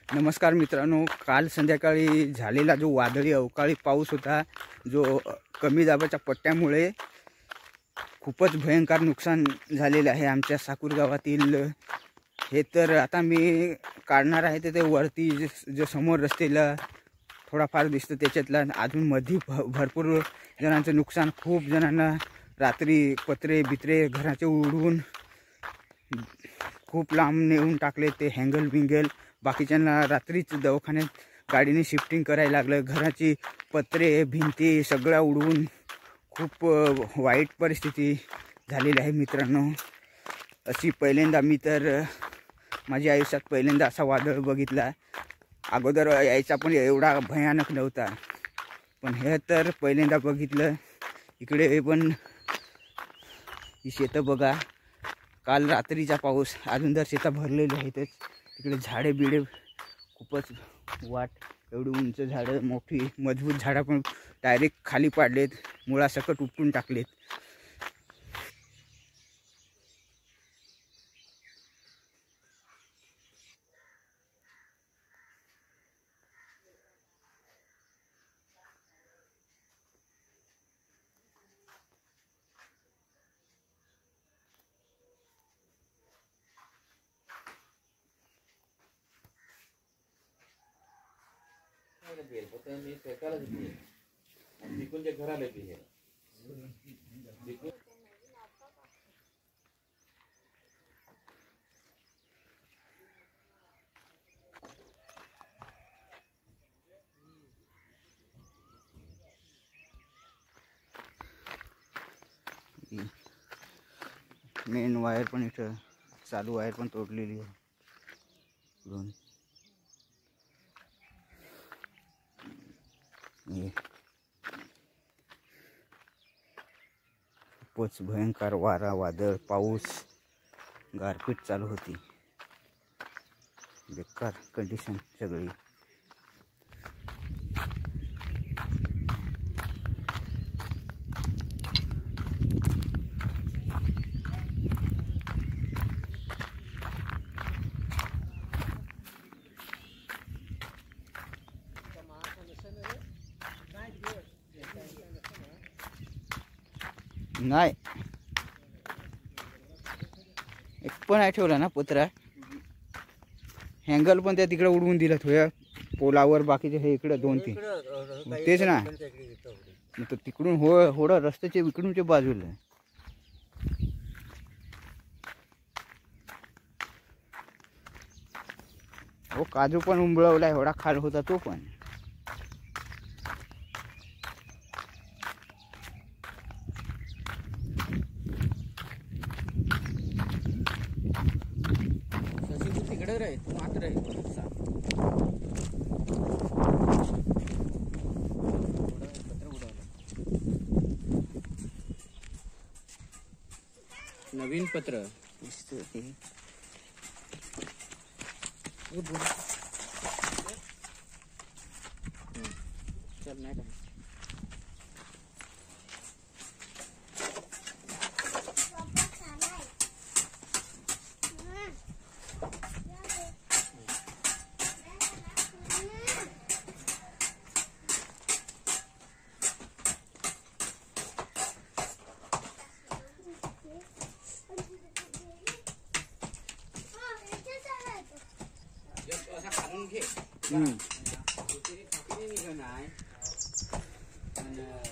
नमस्कार मित्रांनो, काल संध्याकाळी झालेला जो वादळी अवकाळी पाऊस होता, जो कमी दाबाच्या पट्ट्यामुळे खूपच भयंकर नुकसान झालेले आहे आमच्या साकूर गावातील। हे तर आता मी काढणार आहे ते वरती जो समोर रस्त्याला थोडाफार दिसतं त्याच्यातला, अजून मध्ये भरपूर जणांचं नुकसान, खूप जणांना रात्री पत्रे बित्रे घराचे उडवून खूप लांब नेऊन टाकले ते हँगल बिंगल। बाकीच्यांना रात्रीच दवाखान्यात गाडीने शिफ्टिंग करायला लागलं, घराची पत्रे भिंती सगळ्या उडवून खूप वाईट परिस्थिती झालेली आहे मित्रांनो। अशी पहिल्यांदा मी तर माझ्या आयुष्यात पहिल्यांदा असा वादळ बघितला। अगोदर यायचा पण एवढा भयानक नव्हता, पण हे तर पहिल्यांदा बघितलं। इकडे पण ही शेतं बघा, काल रात्रीचा पाऊस, अजून तर शेतं भरलेली आहेत। तिकडे झाडे बिडे खूपच वाट, एवढी उंच झाडं, मोठी मजबूत झाडं पण डायरेक्ट खाली पाडलेत, मुळासकट उपटून टाकलेत। मेन वायर पण इथं, चालू वायर पण तोडलेली आहे। खूपच भयंकर वारा, वादळ, पाऊस, गारपीट चालू होती, बेकार कंडिशन सगळी। नाही एक पण आहे ठेवला ना पत्रा, हँगल पण त्या तिकडे उडवून दिला थोड्या पोलावर, बाकीचे हे इकडे 2-3 तेच ना, तर तिकडून होडं रस्त्याच्या इकडूनच्या बाजूला। हो, काजू पण उंबळवलाय, एवढा खाल होता तो पण। तिकडे रे मात्र नवीन पत्र चल नाही का? घे